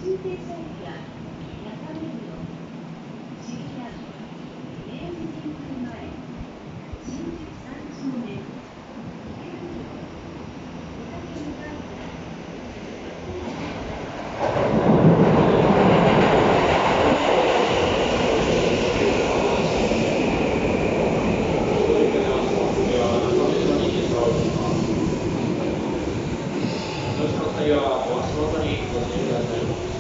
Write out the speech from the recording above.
新停車駅や中目黒、渋谷、明治神宮前、新宿三丁目、池袋、小竹向かいから。 お足元にご注意ください。